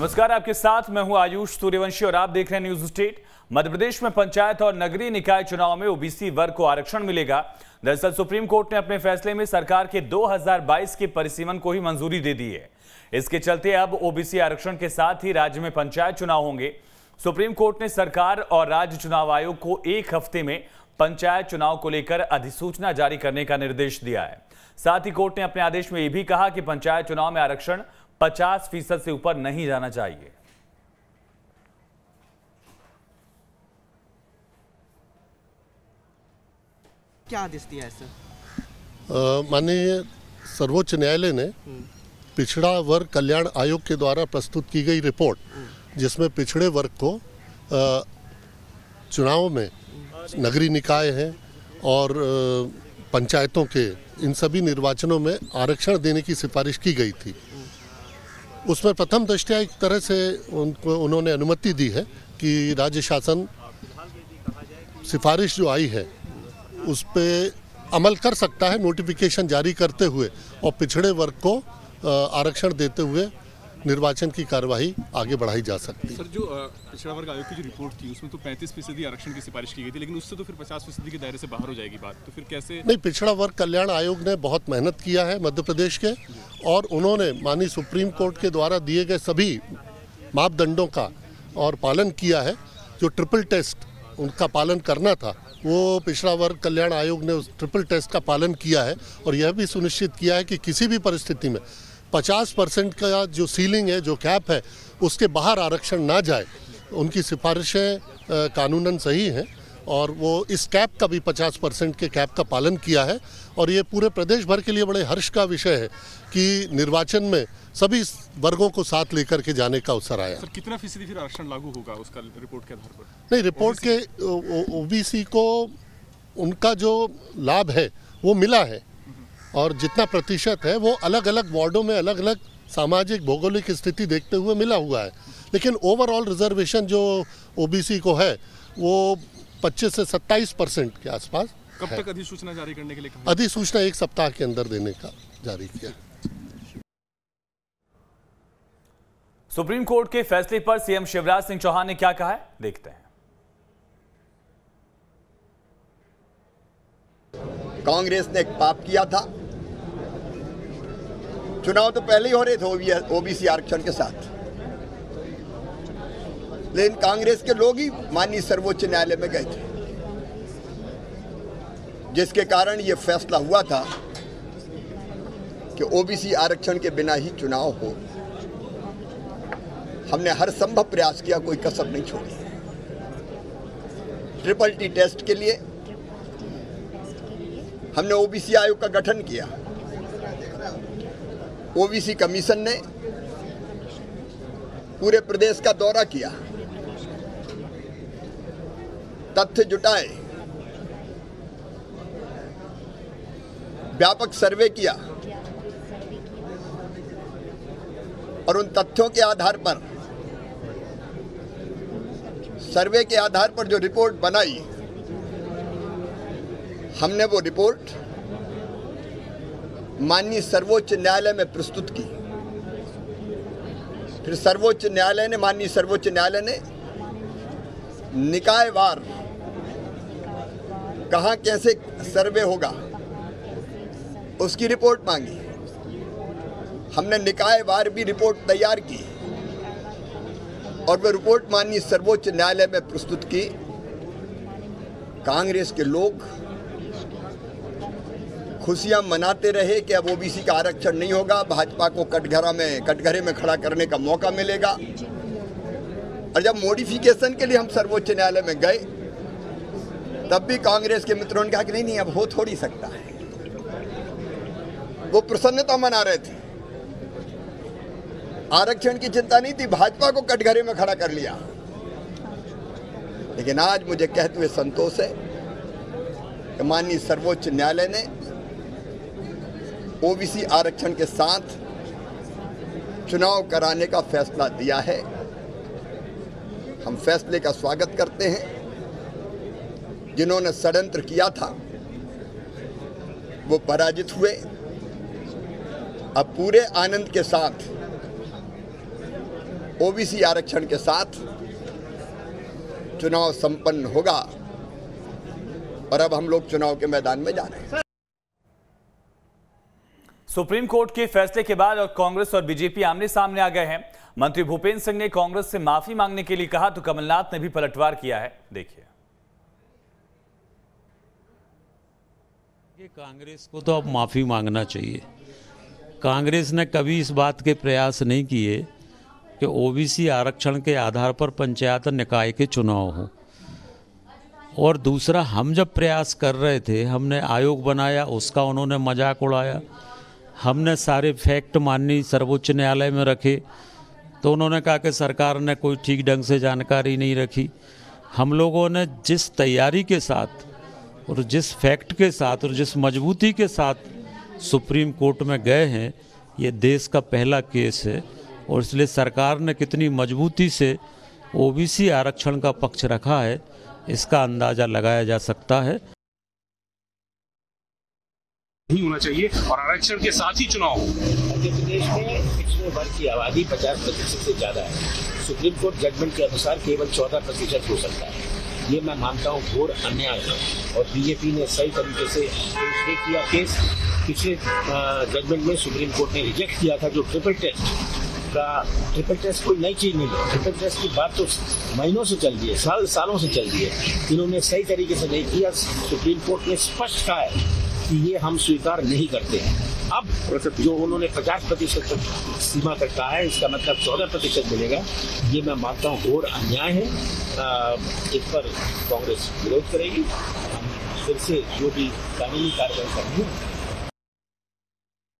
नमस्कार, आपके साथ मैं हूं आयुष सूर्यवंशी और आप देख रहे हैं न्यूज स्टेट। मध्य प्रदेश में पंचायत और नगरीय निकाय चुनाव में ओबीसी वर्ग को आरक्षण मिलेगा। दरअसल सुप्रीम कोर्ट ने अपने फैसले में सरकार के 2022 के परिसीमन को ही मंजूरी दे दी है। इसके चलते अब ओबीसी आरक्षण के साथ ही राज्य में पंचायत चुनाव होंगे। सुप्रीम कोर्ट ने सरकार और राज्य चुनाव आयोग को 1 हफ्ते में पंचायत चुनाव को लेकर अधिसूचना जारी करने का निर्देश दिया है। साथ ही कोर्ट ने अपने आदेश में यह भी कहा कि पंचायत चुनाव में आरक्षण 50% से ऊपर नहीं जाना चाहिए। क्या आदेश दिया है सर? माननीय सर्वोच्च न्यायालय ने पिछड़ा वर्ग कल्याण आयोग के द्वारा प्रस्तुत की गई रिपोर्ट, जिसमें पिछड़े वर्ग को चुनाव में नगरीय निकाय हैं और पंचायतों के इन सभी निर्वाचनों में आरक्षण देने की सिफारिश की गई थी। उसमें प्रथम दृष्टया एक तरह से उन्होंने अनुमति दी है कि राज्य शासन सिफारिश जो आई है उस पे अमल कर सकता है, नोटिफिकेशन जारी करते हुए, और पिछड़े वर्ग को आरक्षण देते हुए निर्वाचन की कार्यवाही आगे बढ़ाई जा सकती है। सर, जो पिछड़ा वर्ग आयोग की जो रिपोर्ट थी उसमें तो 35% आरक्षण की सिफारिश की गई थी, लेकिन उससे तो फिर 50% के दायरे से बाहर हो जाएगी बात, तो फिर कैसे? नहीं, पिछड़ा वर्ग कल्याण आयोग ने बहुत मेहनत किया है मध्य प्रदेश के, और उन्होंने माननीय सुप्रीम कोर्ट के द्वारा दिए गए सभी मापदंडों का और पालन किया है। जो ट्रिपल टेस्ट उनका पालन करना था, वो पिछड़ा वर्ग कल्याण आयोग ने उस ट्रिपल टेस्ट का पालन किया है और यह भी सुनिश्चित किया है कि किसी भी परिस्थिति में 50% का जो सीलिंग है, जो कैप है, उसके बाहर आरक्षण ना जाए। उनकी सिफारिशें कानूनन सही हैं और वो इस कैप का भी 50% के कैप का पालन किया है। और ये पूरे प्रदेश भर के लिए बड़े हर्ष का विषय है कि निर्वाचन में सभी वर्गों को साथ लेकर के जाने का अवसर आया। सर, कितना फीसदी फिर आरक्षण लागू होगा उसका रिपोर्ट के आधार पर? नहीं, रिपोर्ट के ओबीसी को उनका जो लाभ है वो मिला है, और जितना प्रतिशत है वो अलग अलग वार्डों में अलग अलग सामाजिक भौगोलिक स्थिति देखते हुए मिला हुआ है। लेकिन ओवरऑल रिजर्वेशन जो ओबीसी को है वो 25 से 27% के आसपास। कब तक अधिसूचना जारी करने के लिए कहा? अधिसूचना 1 सप्ताह के अंदर देने का जारी किया। सुप्रीम कोर्ट के फैसले पर सीएम शिवराज सिंह चौहान ने क्या कहा है, देखते हैं। कांग्रेस ने एक पाप किया था। चुनाव तो पहले ही हो रहे थे ओबीसी आरक्षण के साथ, लेकिन कांग्रेस के लोग ही माननीय सर्वोच्च न्यायालय में गए थे, जिसके कारण ये फैसला हुआ था कि ओबीसी आरक्षण के बिना ही चुनाव हो। हमने हर संभव प्रयास किया, कोई कसर नहीं छोड़ी। ट्रिपल टी टेस्ट के लिए हमने ओबीसी आयोग का गठन किया। ओबीसी कमीशन ने पूरे प्रदेश का दौरा किया, तथ्य जुटाए, व्यापक सर्वे किया, और उन तथ्यों के आधार पर, सर्वे के आधार पर जो रिपोर्ट बनाई, हमने वो रिपोर्ट माननीय सर्वोच्च न्यायालय में प्रस्तुत की। फिर माननीय सर्वोच्च न्यायालय ने निकायवार कहाँ कैसे सर्वे होगा उसकी रिपोर्ट मांगी। हमने निकायवार भी रिपोर्ट तैयार की और वह रिपोर्ट माननीय सर्वोच्च न्यायालय में प्रस्तुत की। कांग्रेस के लोग खुशियां मनाते रहे कि अब ओबीसी का आरक्षण नहीं होगा, भाजपा को कटघरे में खड़ा करने का मौका मिलेगा। और जब मॉडिफिकेशन के लिए हम सर्वोच्च न्यायालय में गए, तब भी कांग्रेस के मित्रों ने कहा कि नहीं, अब हो थोड़ी सकता है। वो प्रसन्नता मना रहे थे, आरक्षण की चिंता नहीं थी, भाजपा को कटघरे में खड़ा कर लिया। लेकिन आज मुझे कहते हुए संतोष है कि माननीय सर्वोच्च न्यायालय ने ओबीसी आरक्षण के साथ चुनाव कराने का फैसला दिया है। हम फैसले का स्वागत करते हैं। जिन्होंने षड्यंत्र किया था वो पराजित हुए। अब पूरे आनंद के साथ ओबीसी आरक्षण के साथ चुनाव संपन्न होगा और अब हम लोग चुनाव के मैदान में जा रहे हैं। सुप्रीम कोर्ट के फैसले के बाद और कांग्रेस और बीजेपी आमने सामने आ गए हैं। मंत्री भूपेंद्र सिंह ने कांग्रेस से माफी मांगने के लिए कहा तो कमलनाथ ने भी पलटवार किया है। देखिए, कांग्रेस को तो अब माफी मांगना चाहिए। कांग्रेस ने कभी इस बात के प्रयास नहीं किए कि ओबीसी आरक्षण के आधार पर पंचायत निकाय के चुनाव हो। और दूसरा, हम जब प्रयास कर रहे थे, हमने आयोग बनाया, उसका उन्होंने मजाक उड़ाया। हमने सारे फैक्ट माननीय सर्वोच्च न्यायालय में रखे तो उन्होंने कहा कि सरकार ने कोई ठीक ढंग से जानकारी नहीं रखी। हम लोगों ने जिस तैयारी के साथ और जिस फैक्ट के साथ और जिस मजबूती के साथ सुप्रीम कोर्ट में गए हैं, ये देश का पहला केस है और इसलिए सरकार ने कितनी मजबूती से ओबीसी आरक्षण का पक्ष रखा है, इसका अंदाजा लगाया जा सकता है। नहीं होना चाहिए और आरक्षण के साथ ही चुनाव हो। मध्य प्रदेश में पिछड़े वर्ग की आबादी 50% से ज्यादा है। सुप्रीम कोर्ट जजमेंट के अनुसार केवल 14% हो सकता है। ये मैं मानता हूँ घोर अन्याय है और बीजेपी ने सही तरीके से किया केस। पिछले जजमेंट में सुप्रीम कोर्ट ने रिजेक्ट किया था जो ट्रिपल टेस्ट कोई नई चीज नहीं है। ट्रिपल टेस्ट की बात तो महीनों से चल रही है, सालों से चल रही है। इन्होंने सही तरीके से नहीं किया। सुप्रीम कोर्ट ने स्पष्ट कहा है कि ये हम स्वीकार नहीं करते हैं। अब जो उन्होंने 50% तक सीमा तक कहा है, इसका मतलब 14% मिलेगा। ये मैं मानता हूँ घोर अन्याय है। इस पर कांग्रेस विरोध करेगी। हम फिर से जो भी कानूनी कार्रवाई करेंगे